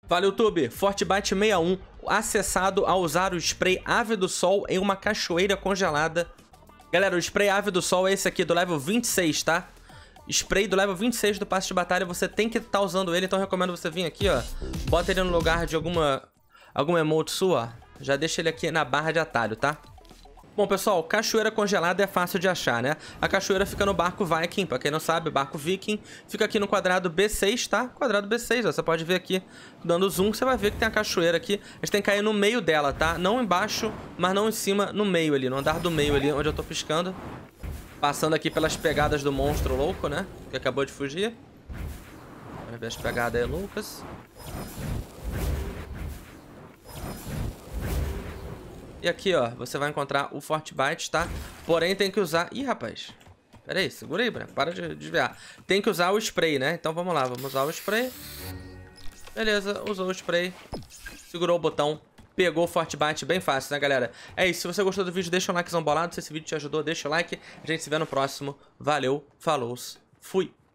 Fala, YouTube, Fortbyte 61, acessado ao usar o spray Ave do Sol em uma cachoeira congelada. Galera, o spray Ave do Sol é esse aqui, do level 26, tá? Spray do level 26 do passe de batalha, você tem que estar usando ele, então eu recomendo você vir aqui, ó. Bota ele no lugar de alguma emote sua, ó. Já deixa ele aqui na barra de atalho, tá? Bom, pessoal, cachoeira congelada é fácil de achar, né? A cachoeira fica no barco Viking, pra quem não sabe, barco Viking. Fica aqui no quadrado B6, tá? Quadrado B6, ó, você pode ver aqui, dando zoom, você vai ver que tem a cachoeira aqui. A gente tem que cair no meio dela, tá? Não embaixo, mas não em cima, no meio ali, no andar do meio ali, onde eu tô piscando. Passando aqui pelas pegadas do monstro louco, né? Que acabou de fugir. Vamos ver as pegadas aí, Lucas. E aqui, ó, você vai encontrar o Fortbyte, tá? Porém, tem que usar... Ih, rapaz. Pera aí, segura aí, Branco. Para de desviar. Tem que usar o spray, né? Então, vamos lá. Vamos usar o spray. Beleza, usou o spray. Segurou o botão. Pegou o Fortbyte. Bem fácil, né, galera? É isso. Se você gostou do vídeo, deixa um likezão bolado. Se esse vídeo te ajudou, deixa o like. A gente se vê no próximo. Valeu, falou, fui.